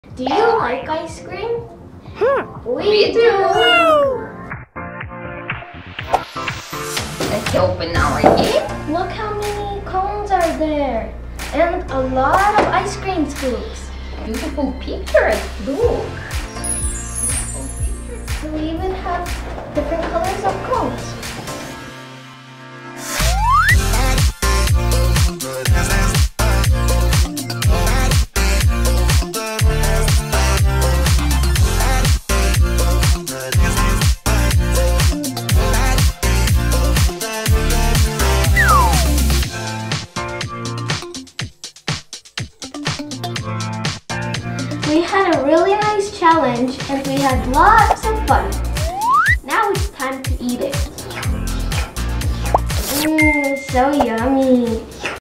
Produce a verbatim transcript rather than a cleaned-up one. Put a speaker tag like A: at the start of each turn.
A: Do you like ice cream?
B: Hmm.
A: We,
B: We
A: do!
B: do. Let's open our gift.
A: Look how many cones are there! And a lot of ice cream scoops.
B: Beautiful pictures, look.
A: We even have different colors of cones. We had a really nice challenge and we had lots of fun. Now it's time to eat it. Mmm, so yummy.